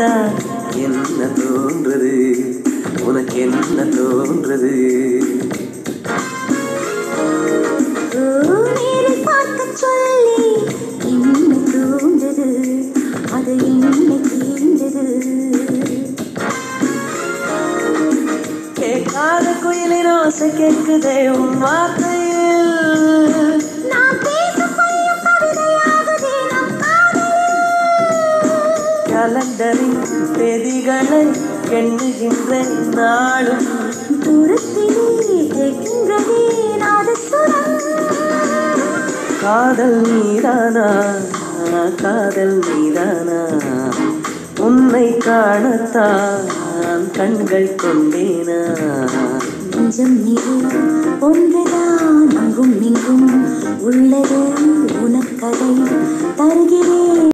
கேட்டா என்ன தோன்றது உனக்கு என்ன தோன்றது நேரில் பார்க்க சொல்லி என்ன தோன்றது அது என்ன தீர்ந்தது கேட்காத குயிலின் ஓசை கேட்குதே உன் வார்த்தையில் நான் பேசும் பொய்யும் கவிதையாகுதே நம் கலண்டரின் தேதிகளை எண்ணுகின்ற நாளும் தூரத்திலே கேட்கின்றதே நாதசுரம் காதல் நீதானா காதல் நீதானா உன்னை காணத்தான் கண்கள் கொண்டேனா நெஞ்சம் நீரு ஒன்றுதான் அங்கும் இங்கும் உள்ளது உனக்கதை தருகிறேன்